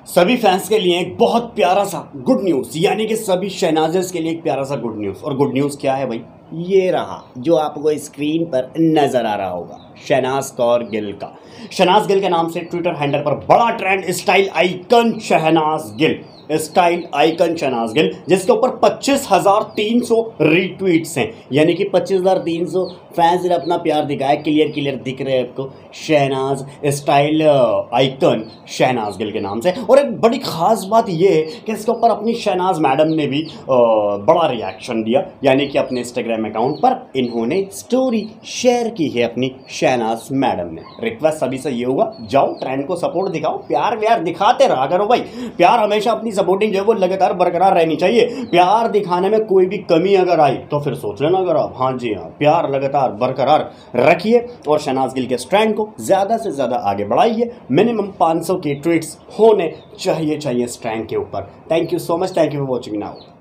सभी फैंस के लिए एक बहुत प्यारा सा गुड न्यूज़, यानी कि सभी शहनाजर्स के लिए एक प्यारा सा गुड न्यूज़। और गुड न्यूज़ क्या है भाई? ये रहा जो आपको स्क्रीन पर नजर आ रहा होगा, शहनाज कौर गिल का। शहनाज गिल के नाम से ट्विटर हैंडल पर बड़ा trend, style icon Shehnaaz Gill, style icon Shehnaaz Gill, जिसके ऊपर 25,300 रीट्वीट्स हैं, यानी कि 25,300 फैंस ने अपना प्यार दिखाया। क्लियर दिख रहे हैं आपको, शहनाज स्टाइल आइकन शहनाज गिल के नाम से। और एक बड़ी ख़ास बात ये है कि इसके ऊपर अपनी शहनाज मैडम ने भी बड़ा रिएक्शन दिया, यानी कि अपने इंस्टाग्राम अकाउंट पर इन्होंने स्टोरी शेयर की है अपनी शहनाज मैडम ने। रिक्वेस्ट सभी से ये होगा, जाओ ट्रेंड को सपोर्ट दिखाओ, प्यार व्यार दिखाते रहा करो भाई। प्यार हमेशा अपनी सपोर्टिंग जो है वो लगातार बरकरार रहनी चाहिए। प्यार दिखाने में कोई भी कमी अगर आई तो फिर सोच लेना अगर आप, हाँ जी हाँ, प्यार लगातार बरकरार रखिए और शहनाज गिल के ट्रेंड को ज़्यादा से ज़्यादा आगे बढ़ाइए। मिनिमम 500 के ट्वीट्स होने चाहिए इस ट्रेंड के ऊपर। Thank you so much, thank you for watching now.